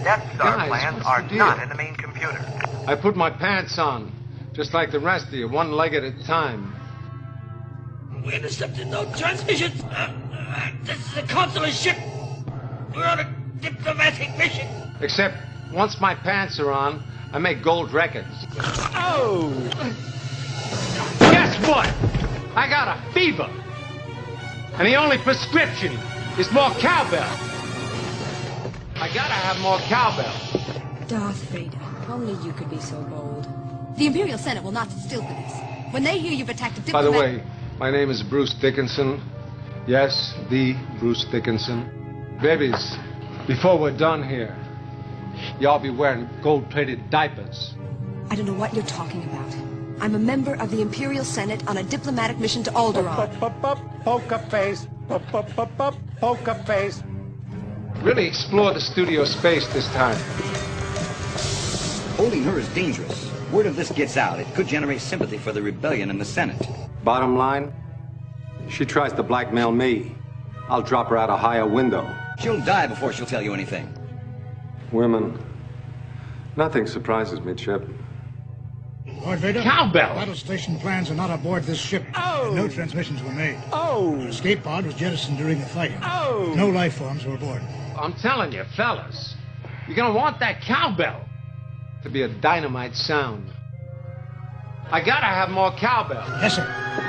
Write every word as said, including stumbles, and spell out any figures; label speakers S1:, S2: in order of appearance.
S1: Death Star
S2: Guys,
S1: plans
S2: what's
S1: are
S2: the deal?
S1: not in the main computer.
S2: I put my pants on, just like the rest of you, one leg at a time.
S3: We intercepted no transmissions. Uh, uh, this is a consular ship. We're on a diplomatic mission.
S2: Except, once my pants are on, I make gold records. Oh! Guess what? I got a fever. And the only prescription is more cowbell. I gotta have more cowbell.
S4: Darth Vader, only you could be so bold. The Imperial Senate will not sit still for this. When they hear you've attacked a
S2: By
S4: diplomat...
S2: the way, my name is Bruce Dickinson. Yes, the Bruce Dickinson. Babies, before we're done here, y'all be wearing gold-plated diapers.
S4: I don't know what you're talking about. I'm a member of the Imperial Senate on a diplomatic mission to Alderaan.
S5: Poker face. Poker face.
S2: Really explore the studio space this time.
S6: Holding her is dangerous. Word of this gets out, it could generate sympathy for the rebellion in the Senate.
S7: Bottom line, she tries to blackmail me. I'll drop her out a higher window.
S6: She'll die before she'll tell you anything.
S7: Women. Nothing surprises me, Chip.
S8: Lord Vader,
S2: Cowbell!
S8: battle station plans are not aboard this ship.
S5: Oh!
S8: And no transmissions were made.
S5: Oh!
S8: Our escape pod was jettisoned during the fighting.
S5: Oh!
S8: No life forms were aboard.
S2: I'm telling you, fellas, you're gonna want that cowbell to be a dynamite sound. I gotta have more cowbell.
S8: Yes, sir.